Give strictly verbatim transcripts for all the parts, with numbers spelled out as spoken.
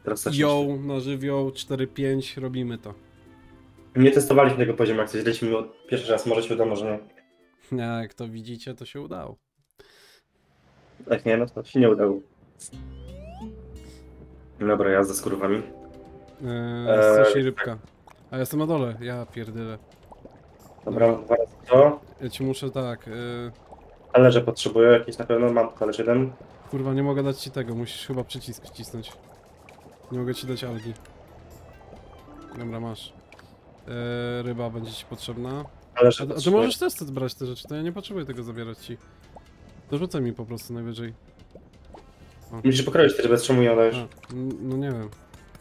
teraz też Yo, na żywioł, cztery pięć, robimy to. Nie testowaliśmy tego poziomu, jak coś lecimy od pierwszy raz, może się uda, może nie. Jak to widzicie, to się udało. Jak nie, no to się nie udało. Dobra, jazda z kurwami. Eee, sushi rybka. A ja jestem na dole, ja pierdolę. Dobra, dwa razy to. Ja ci muszę tak... Eee... Talerze potrzebuję jakieś na pewno, mam talerz jeden. Kurwa, nie mogę dać ci tego, musisz chyba przycisk wcisnąć. Nie mogę ci dać algi. Dobra, masz. Eee, ryba będzie ci potrzebna. Talerze A, a ty potrzebuję. możesz też brać te rzeczy, to ja nie potrzebuję tego zabierać ci. Dorzucaj mi po prostu najwyżej. O. Musisz pokroić te ryby, czemu ją dajesz? A, n- no nie wiem.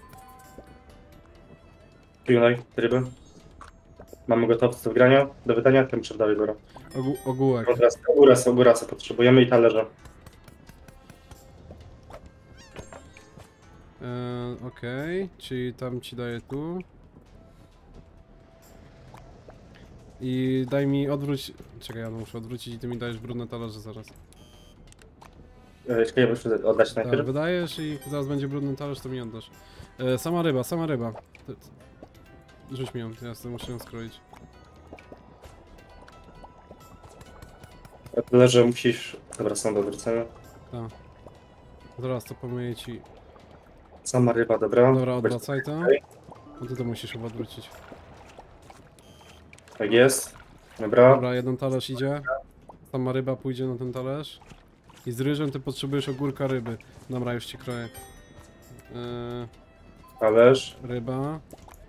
Pilnuj te ryby. Mamy gotowe do wgrania, do wydania, to muszę dalej, dobra. Ogół, ogółek. Teraz ogórasy, ogórasy potrzebujemy i talerze. Eee, Okej, okay. Czyli tam ci daję tu. I daj mi odwróć... Czekaj, ja muszę odwrócić i ty mi dajesz brudne talerze zaraz. E, Czekaj, ja muszę oddać Tak, najpierw. wydajesz i zaraz będzie brudny talerz, to mi oddasz. E, sama ryba, sama ryba. Ty, ty. Rzuć mi ją, ja sobie muszę ją skroić. Talerze musisz... Dobra, są do odwrócenia. Tak. Zaraz to pomyję ci. Sama ryba, dobra. Dobra, odwracaj to. Okej. No ty to musisz chyba odwrócić. Tak jest. Dobra. Dobra, jeden talerz idzie. Sama ryba pójdzie na ten talerz. I z ryżem ty potrzebujesz ogórka ryby. Dobra, już ci kroję. Eee, Talerz. ryba.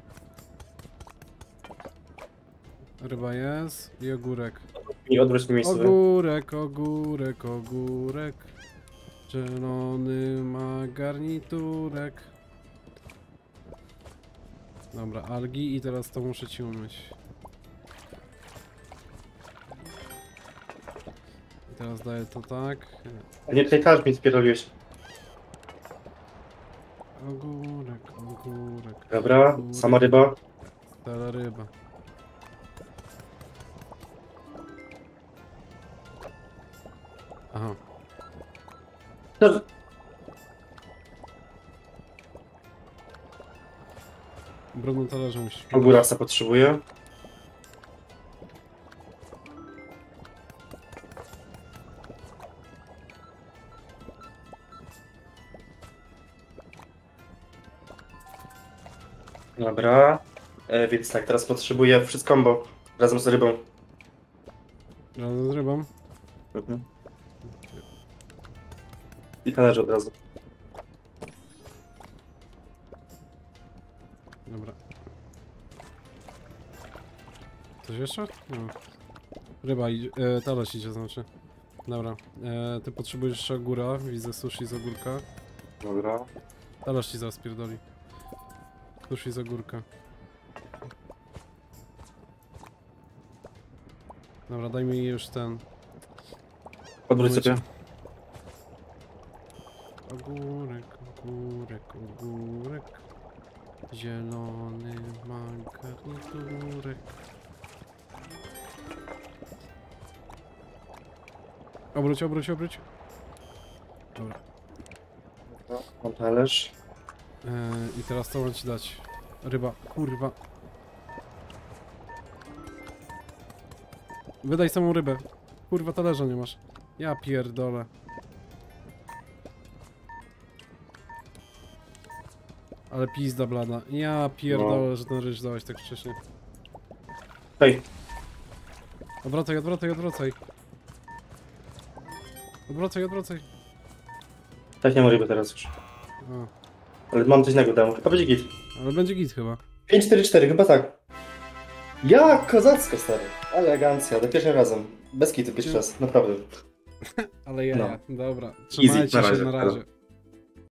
Ryba jest. I ogórek. I odwróć mi miejsce. Ogórek, ogórek, ogórek. Zielony ma garniturek. Dobra, algi i teraz to muszę ci umyć. I teraz daję to tak. A nie, tutaj talerz mi spierdoliłeś. Ogórek, ogórek. Dobra, ogórek. sama ryba. Tele ryba. Aha. Talerz. Brudne talerze musisz. Ogórasa potrzebuję. Dobra. E, więc tak, teraz potrzebuję wszystko, bo razem z rybą. Razem z rybą. Mhm. I talerze od razu. Dobra. Coś jeszcze? No. Ryba idzie, e, talerz idzie znaczy. Dobra. E, ty potrzebujesz jeszcze ogóra, widzę sushi z ogórka. Dobra. Talerz ci zaraz pierdoli. Sushi z ogórka. Dobra, daj mi już ten. Odwróć sobie. Ogórek, ogórek, ogórek. Zielony ma garniturek. Obróć, obróć, obróć. Dobra. Mam talerz. Eee, I teraz co mam ci dać? Ryba, kurwa. Wydaj samą rybę. Kurwa, talerza nie masz. Ja pierdolę. Ale pizda blada. Ja pierdolę, No. że ten ryż dałeś tak wcześnie. Hej, Odwracaj, odwracaj, odwracaj. Odwracaj, odwracaj. tak nie ma ryby teraz już. A, Ale mam coś innego domu. Chyba będzie git. ale będzie git chyba. pięć cztery cztery, chyba tak. Ja, kozacko stary. Elegancja, za pierwszym razem. Bez kitu, pierwszy raz, naprawdę. Ale ja, No. ja. Dobra. Trzymajcie na się razie. na razie.